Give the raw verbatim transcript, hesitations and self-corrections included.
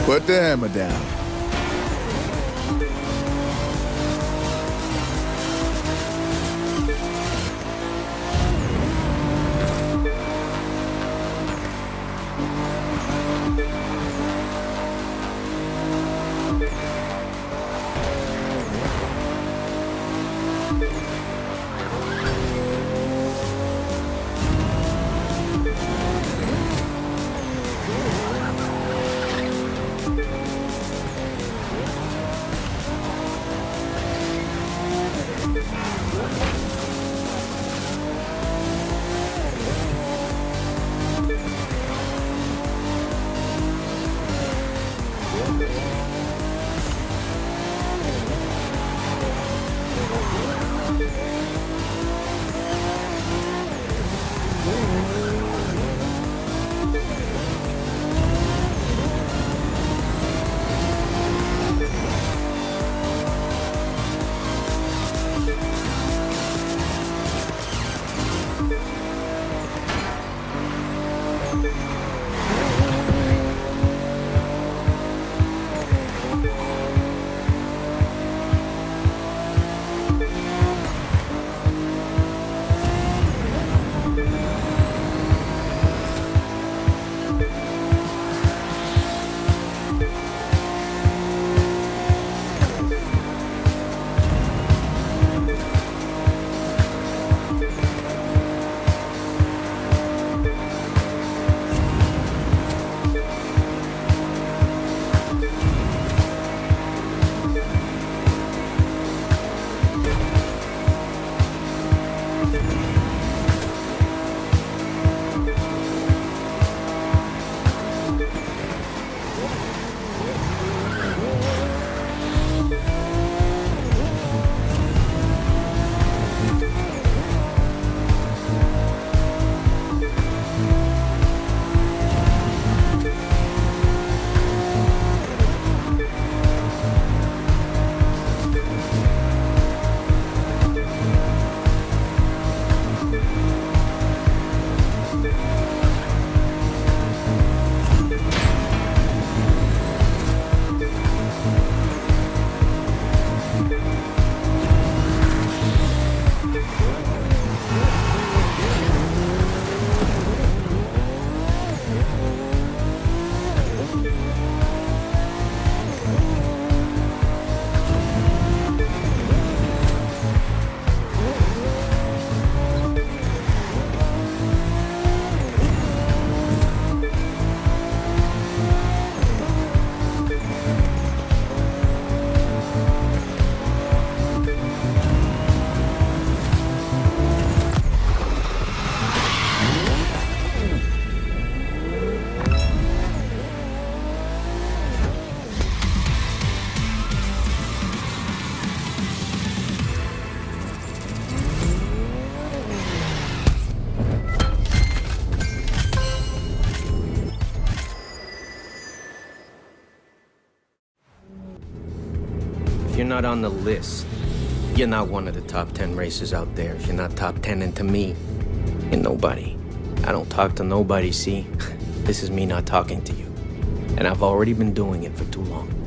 Put the hammer down. If you're not on the list, you're not one of the top ten racers out there. If you're not top ten, and to me, you're nobody. I don't talk to nobody, see? This is me not talking to you. And I've already been doing it for too long.